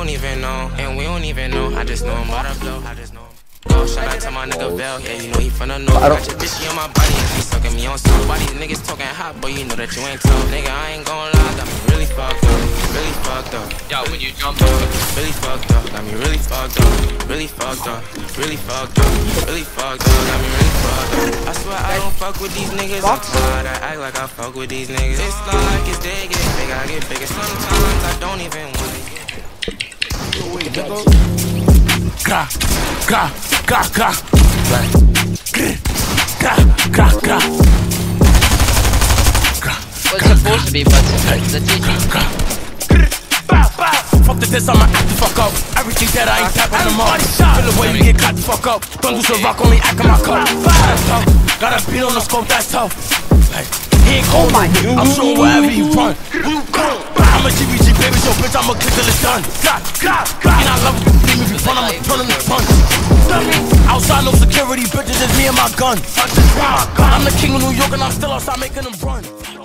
don't even know, and we don't even know. I just know him by the blow. I just know him. Go, shout out to my nigga Bell, yeah, you know he finna know. Got your bitch on my body and she sucking me on some. Why these niggas talking hot, boy, you know that you ain't tough. Nigga, I ain't gon' lie, got me really fucked up. Really fucked up. Yo, when you jump up, really fucked up. Got me really fucked up. Really fucked up. Really fucked up. Really fucked up. Got me really fucked up. I swear I don't fuck with these niggas. I'm tired, I act like I fuck with these niggas. It's like it's dead, get big, I get bigger. Sometimes I don't even wanna get. Gra, gra, gra, gra. Gra, gra, gra. what's supposed to be, but the teaching. Fuck the diss, I'ma act the fuck up. Everything that I ain't tapping them up. Feel the way you get caught the fuck up. Don't lose a rock, only act in my cup. That's tough. Got a beat on the scope, that's tough. Like, he ain't cold, I'm showing wherever you run. I'm a GBG baby, so bitch, I'ma click till it's done. And I love it, leave me if you run, I'ma turn him to fun. Outside, no security, bitches, just me and my gun. I'm the king of New York and I'm still outside making them run.